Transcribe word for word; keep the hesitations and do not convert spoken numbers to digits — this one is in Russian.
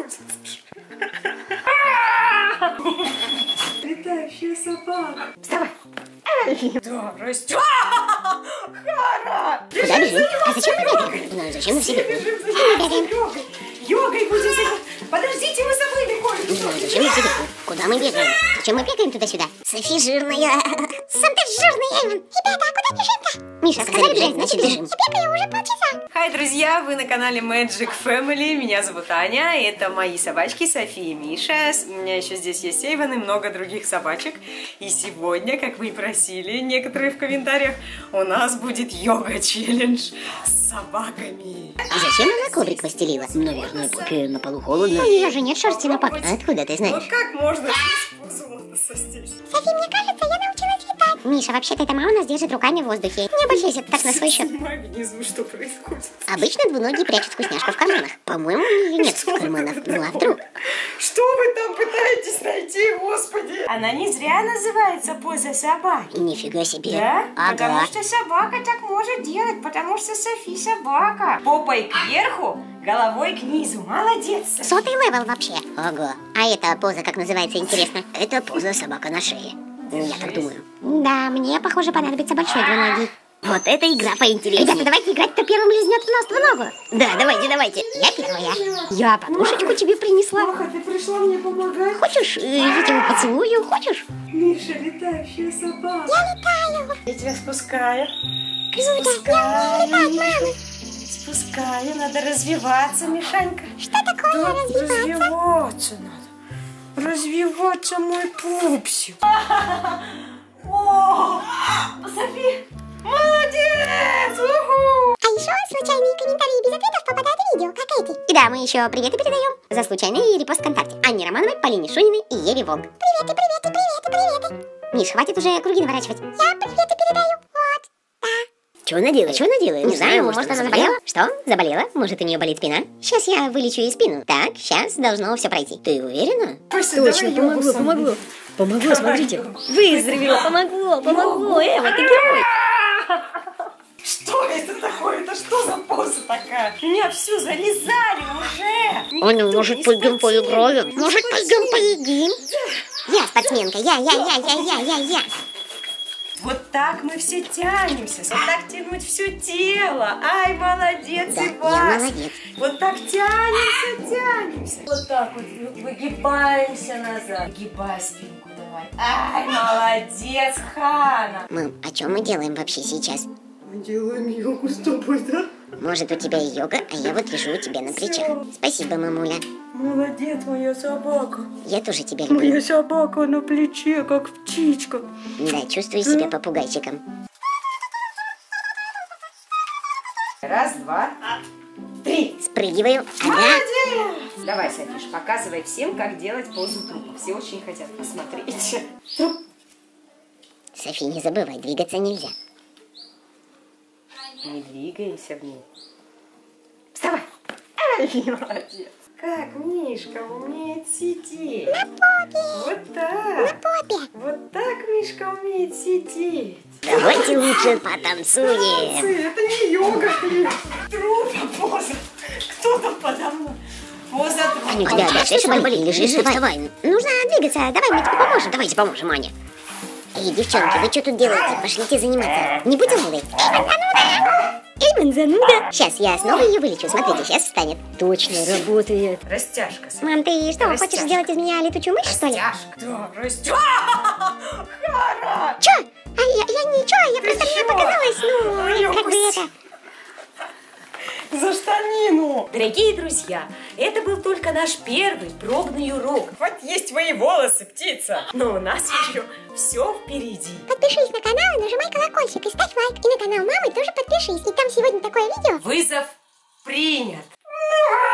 происходит? Летающая собака. Вставай. Да, растет. Хара! Куда бежим? А зачем мы бегаем? Ну, зачем мы все бегаем? Мы бегаем. Йогой. Йогой будем заниматься. Подождите, мы забыли кое-что. Ну, зачем мы все бегаем? Куда мы бегаем? Зачем мы бегаем туда-сюда? Софи жирная. Сам ты жирный, Эйвен. Ребята, а куда бежим-то? Миша, сказали бежать, значит бежим. Я бегаю уже полчаса. Хай, друзья, вы на канале Magic Family. Меня зовут Аня. Это мои собачки Софи и Миша. У меня еще здесь есть Эйвен и много других собачек. И сегодня, как вы и просили некоторые в комментариях, у нас будет йога-челлендж с собаками. И зачем она коврик постелила? Наверное, попе на полу холодно. У нее же нет шерсти на попе. Откуда ты знаешь? Вот как можно состязаться? Софи, мне кажется, я научилась летать. Миша, вообще-то эта мама нас держит руками в воздухе. Не обольщайся так на свой счет. Снимай внизу, что происходит. Обычно двуногие прячут вкусняшку в карманах. По-моему, у нее нет Что карманов. вы Ну а вдруг? Что вы там пытаетесь найти, господи? Она не зря называется поза собаки. Нифига себе. Да? Ага. Потому что собака так может делать, потому что Софи собака. Попой кверху, головой к низу. Молодец, Софи. Сотый левел вообще. Ого. А эта поза как называется, интересно? Это поза собака на шее. Я так думаю. Да, мне, похоже, понадобится большой двуногий. Вот эта игра поинтереснее. Ребята, давайте играть, кто первым лизнет в нос двуногу. Да, давайте, давайте. Я первая. Я подушечку тебе принесла. Маха, ты пришла мне помогать? Хочешь, э, я тебя поцелую? Хочешь? Миша, летающая собака. Я летаю. Я тебя спускаю. Круто. Я умею летать, мама. Спускаю, надо развиваться, Мишанька. Что такое Да, развиваться? развиваться надо. Развиваться, мой пупсик. О, Софи, молодец! Уху! А еще случайные комментарии без ответов попадают в видео, как эти. И да, мы еще приветы передаем за случайный репост ВКонтакте Анне Романовой, Полине Шуниной и Еве Вог. Приветы, приветы, приветы, приветы. Миш, хватит уже круги наворачивать. Я приветы передаю. Вот, да. Что она делает? Что она делает? Не знаю, может, она заболела? Что? Заболела? Может, у нее болит спина? Сейчас я вылечу ей спину. Так, сейчас должно все пройти. Ты уверена? Точно, помогло, помогло. Помогло, смотрите. Выздоровела, помогло, помогло. Эва, ты герой. Что это такое? Это что за поза такая? Меня все залезали уже. Аня, может, пойдем поиграем? Может, пойдем поедим? Я спортсменка, я, я, я, я, я, я, я. Вот так мы все тянемся. Вот так тянуть все тело. Ай, молодец, Да, Ивас. я молодец. Вот так тянемся, тянемся. Вот так вот выгибаемся назад. Выгибай спинку давай. Ай, молодец, Хана. Мам, а что мы делаем вообще сейчас? Мы делаем йогу с тобой, да? Может, у тебя йога, а я вот лежу у тебя на плечах. Спасибо, мамуля. Молодец, моя собака. Я тоже тебя люблю. Моя собака на плече, как птичка. Да, чувствую себя попугайчиком. Раз, два, три. Спрыгиваю. Ага. Молодец! Давай, Софиш, показывай всем, как делать позу трупа. Все очень хотят посмотреть. Труп. Софи, не забывай, двигаться нельзя. Не двигаемся в ней. Вставай! Ай, молодец! Как Мишка умеет сидеть. На попе. Вот На так. попе. Вот так Мишка умеет сидеть. Давайте лучше потанцуем. Это не йога, трупа поза. Кто там подо мной? Поза трупа. Аню, тебя опять что болит? Лежишь, вставай. Нужно двигаться, давай мы тебе поможем. Давайте поможем, Аня. Эй, девчонки, вы что тут делаете? Пошлите заниматься. Не будь занудой. Эйвен зануда. Сейчас я снова ее вылечу. Смотрите, сейчас встанет. Точно, работает. Растяжка. Софи. Мам, ты что, Растяжка. хочешь сделать из меня летучую мышь, что ли? Растяжка. Да, растяжка. Хара! Чё? А я, я ничего, я просто мне чё? показалось, ну, Ой, как бы упусти. это... За штанину! Дорогие друзья, это был только наш первый пробный урок. Вот есть твои волосы, птица! Но у нас еще все впереди. Подпишись на канал, нажимай колокольчик и ставь лайк. И на канал мамы тоже подпишись. И там сегодня такое видео. Вызов принят!